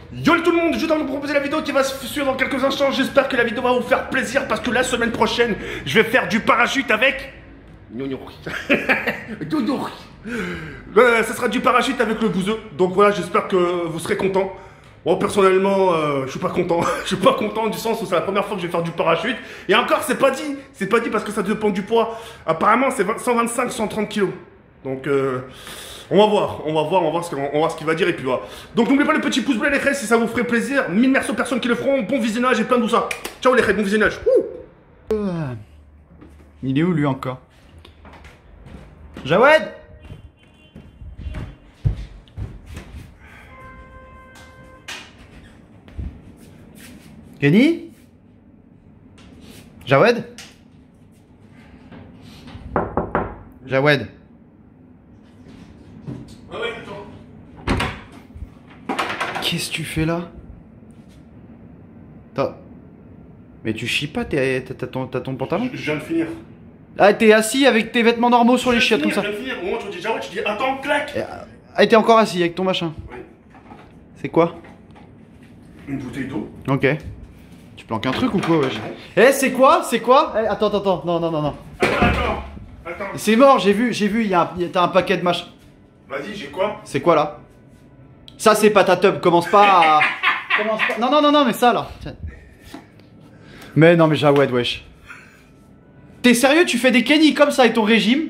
Yo tout le monde, je dois vous proposer la vidéo qui va se suivre dans quelques instants. J'espère que la vidéo va vous faire plaisir parce que la semaine prochaine, je vais faire du parachute avec... Ça sera du parachute avec le bouseux. Donc voilà, j'espère que vous serez contents. Bon, personnellement, je suis pas content. Je suis pas content du sens où c'est la première fois que je vais faire du parachute. Et encore, c'est pas dit. C'est pas dit parce que ça dépend du poids. Apparemment, c'est 125, 130 kilos. Donc, on va voir ce qu'il va dire et puis voilà. Donc n'oubliez pas le petit pouce bleu les frères si ça vous ferait plaisir. 1000 merci aux personnes qui le feront. Bon visionnage et plein de tout ça. Ciao les frères, bon visionnage. Il est où lui encore? Jawed! Kenny? Jawed? Jawed? Ouais, attends. Qu'est-ce que tu fais là? Mais tu chies pas, t'as ton pantalon? Je viens de finir. Ah, t'es assis avec tes vêtements normaux sur les chiottes comme ça. Je viens de finir. Au moment où tu dis Jawed, tu dis attends, clac. Ah, t'es encore assis avec ton machin. Oui. C'est quoi? Une bouteille d'eau. Ok. Tu planques un truc ou quoi, wesh? Eh, c'est quoi? C'est quoi? Eh, attends. Non. Attends. C'est mort, j'ai vu, t'as un paquet de machin. Vas-y, j'ai quoi? C'est quoi là? Ça, c'est pas ta tub, commence pas à. Non, mais ça là. Tiens. Mais non, mais Jawed, wesh. T'es sérieux, tu fais des Kenny comme ça avec ton régime?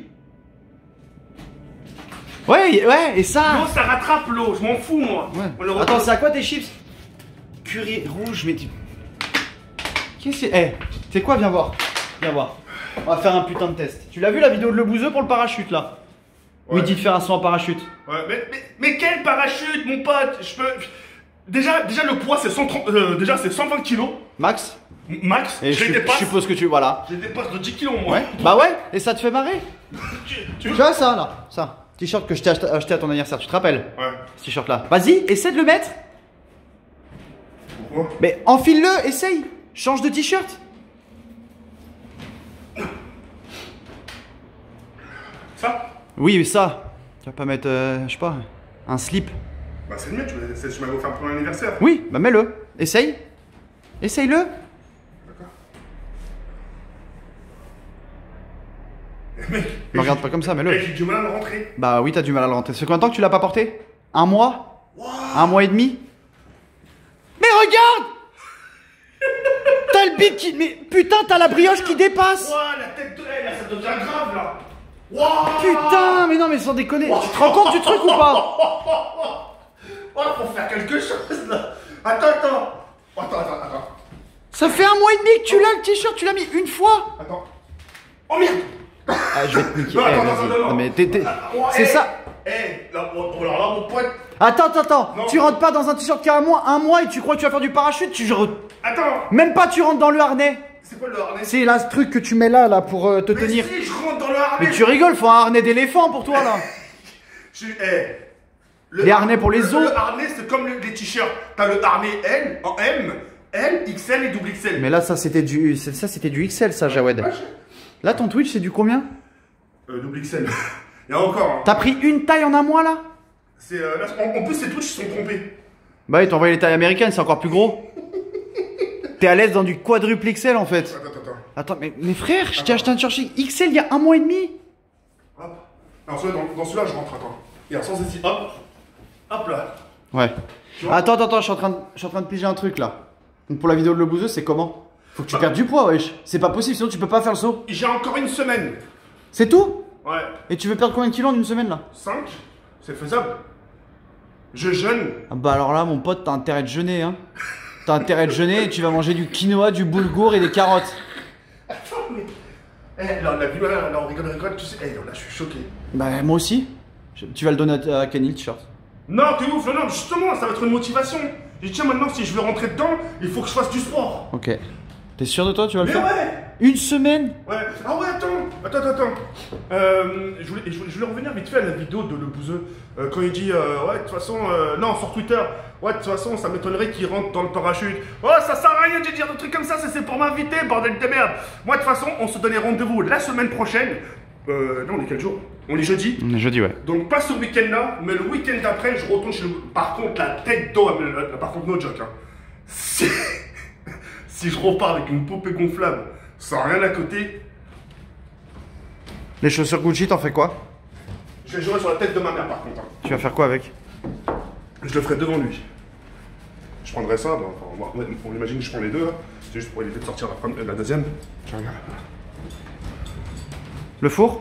Ouais, et ça? L'eau, ça rattrape l'eau, je m'en fous moi. Ouais. Attends, c'est à quoi tes chips? Curry rouge, mais tu. Qu'est-ce que c'est? Eh, c'est quoi? Viens voir. On va faire un putain de test. Tu l'as vu la vidéo de Le Bouzeux pour le parachute là? Où il dit de faire un saut en parachute. Ouais, mais quel parachute, mon pote? Je peux. Déjà le poids c'est 130. Déjà c'est 120 kilos. Max? Max, Et je suppose que tu. Voilà. Je dépasse de 10 kilos moi. Ouais. Bah ouais, et ça te fait marrer? Tu vois ça là? Ça. T-shirt que je t'ai acheté à ton anniversaire, tu te rappelles? Ouais. Ce t-shirt là. Vas-y, essaie de le mettre. Pourquoi? Mais enfile-le, essaye. Change de t-shirt. Ça? Oui, mais ça. Tu vas pas mettre, je sais pas, un slip. Bah c'est le mien, tu m'avais offert pour mon anniversaire. Oui, bah mets-le. Essaye. Essaye-le. D'accord. Mec, Ne regarde pas comme ça, mets-le. j'ai du mal à le rentrer. Bah oui, t'as du mal à le rentrer. Ça fait combien de temps que tu l'as pas porté? Un mois? Un mois et demi? Mais regarde! T'as le bide qui... Mais putain, t'as la brioche qui dépasse! Ouah, la tête de elle, là, ça devient grave là. Ouah. Putain, mais non, mais sans déconner. Tu te rends compte du truc ou pas? Oh, faut faire quelque chose là. Attends. Ça fait un mois et demi que tu l'as le t-shirt, tu l'as mis une fois. Attends. Oh merde. Ah, je vais te niquer. Non, Eh, attends, vas-y. non. Non, mais t'es... C'est Eh, ça. alors là, mon pote. Attends. Non. Tu rentres pas dans un t-shirt qui a un mois et tu crois que tu vas faire du parachute, Attends. Même pas tu rentres dans le harnais. C'est quoi le harnais? C'est là ce truc que tu mets là pour te Mais tenir. si, je rentre dans le harnais. Mais tu rigoles, faut un harnais d'éléphant pour toi là. Les harnais pour les os. Le harnais, c'est comme les t-shirts. T'as le harnais L en M, L, XL et double XL. Mais là ça c'était du XL ça, Jawed. Là ton Twitch c'est du combien? Double XL. Il y a encore. Hein. T'as pris une taille en un mois là? C'est là, en plus, ces Twitch se sont trompés. Bah ils t'ont envoyé les tailles américaines, c'est encore plus gros. T'es à l'aise dans du quadruple XL en fait. Attends. Attends, mais frère, je t'ai acheté un t-shirt XL il y a un mois et demi. Hop. Alors, dans celui-là, je rentre, attends. Regarde, sans hésiter. Hop là. Ouais. Attends, je suis en train de piger un truc là. Donc pour la vidéo de Le Bouzeux, c'est comment? Faut que tu perdes du poids, wesh. C'est pas possible, sinon tu peux pas faire le saut. J'ai encore une semaine. C'est tout? Ouais. Et tu veux perdre combien de kilos en une semaine là? 5. C'est faisable. Je jeûne. Ah bah alors là, mon pote, t'as intérêt de jeûner, hein. T'as intérêt de jeûner et tu vas manger du quinoa, du boulgour et des carottes. Attends, mais. Eh, là, on rigole, tu sais. Eh, là, je suis choqué. Bah, moi aussi. Tu vas le donner à Kenny, le t-shirt. Non, t'es ouf, non, justement, ça va être une motivation. J'ai dit, tiens, maintenant, si je veux rentrer dedans, il faut que je fasse du sport. Ok. T'es sûr de toi, tu vas le Mais faire? ouais. Une semaine? Ouais. Ah ouais, attends. Je voulais revenir vite fait à la vidéo de Le Bouzeux. Quand il dit, ouais, de toute façon, non, sur Twitter, ouais, de toute façon, ça m'étonnerait qu'il rentre dans le parachute. Oh, ça sert à rien de dire des trucs comme ça, c'est pour m'inviter, bordel de merde. Moi, de toute façon, on se donnait rendez-vous la semaine prochaine. Non, on est quel jour? On est jeudi. On est jeudi, ouais. Donc pas ce week-end-là, mais le week-end d'après, je retourne chez le... Par contre, la tête d'eau, par contre, no joke. Hein. Si... si je repars avec une poupée gonflable, sans rien à côté... Les chaussures Gucci, t'en fais quoi? Je vais jouer sur la tête de ma mère, par contre. Hein. Tu vas faire quoi avec? Je le ferai devant lui. Je prendrai ça, on imagine que je prends les deux, là. C'est juste pour éviter de sortir la deuxième. Tiens, regarde. Le four?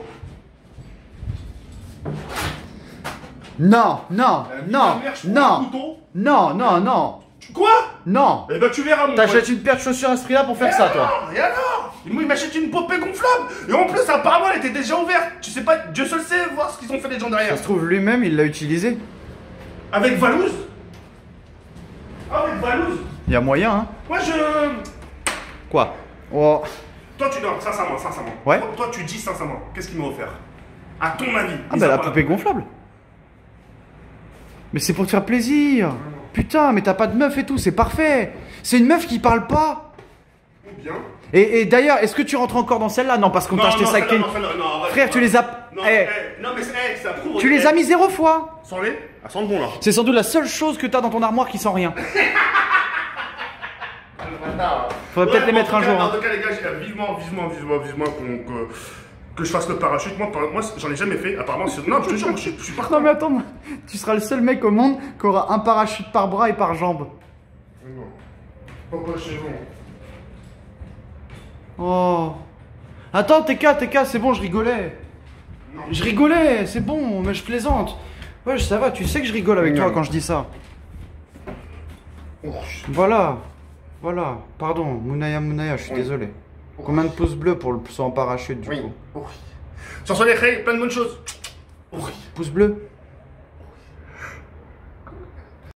Non, non, non, non, non, non, non. Quoi? Non. Eh ben tu verras, mon T'achètes une paire de chaussures à ce prix-là pour faire ça, toi? Et alors? Moi, il m'achète une poupée gonflable. Et en plus, apparemment, elle était déjà ouverte. Tu sais pas, Dieu seul sait voir ce qu'ils ont fait les gens derrière. Ça se trouve, lui-même, il l'a utilisé. Avec Valouz? Avec Valouz? Il y a moyen, hein? Moi, je... Quoi? Oh. Toi, tu donnes, sincèrement. Ouais. Toi, tu dis sincèrement, qu'est-ce qu'il m'a offert? À ton avis. Ah bah la poupée gonflable. Mais c'est pour te faire plaisir. Putain, mais t'as pas de meuf et tout, c'est parfait. C'est une meuf qui parle pas. Ou bien. Et d'ailleurs, est-ce que tu rentres encore dans celle-là? Non, parce qu'on t'a acheté ça avec Ken. Frère, tu les as... Non, non mais ça prouve... Tu les as mis 0 fois. Sans les? À sans le bon, là. C'est sans doute la seule chose que t'as dans ton armoire qui sent rien. Faudrait peut-être les mettre un jour. En tout cas, les gars, vivement que je fasse le parachute. Moi j'en ai jamais fait. Apparemment, non, je te jure, je suis partant. Non, mais attends, tu seras le seul mec au monde qui aura un parachute par bras et par jambe. Non. Pas chez vous. Oh. Attends, TK, c'est bon, je rigolais. Non. Je rigolais, c'est bon, mais je plaisante. Ouais, ça va, tu sais que je rigole avec toi quand je dis ça. Oh. Voilà. Voilà. Pardon, Mounaya, je suis désolé. Combien de pouces bleus pour le saut en parachute du coup? Sur les rayons, plein de bonnes choses. Pouces bleus?